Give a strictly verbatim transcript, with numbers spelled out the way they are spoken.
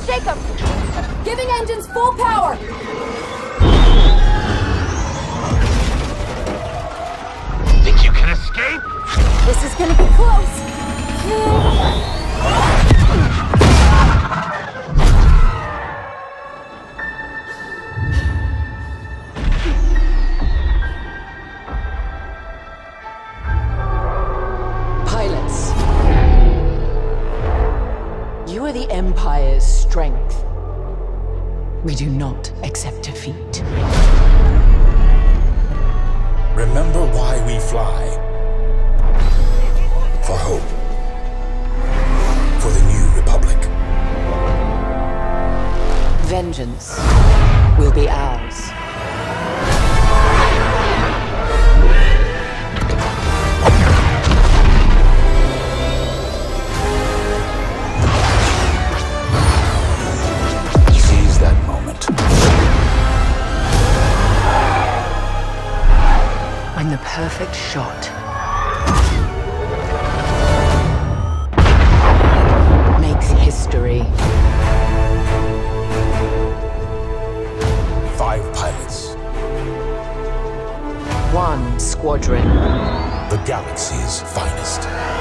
shake them! Giving engines full power! Think you can escape? This is gonna be close! Pilots, you are the Empire's strength. We do not accept defeat. Remember why we fly. For hope. For the new Republic. Vengeance will be ours. Seize that moment. When the perfect shot makes history. Five pilots. One squadron. The galaxy's finest.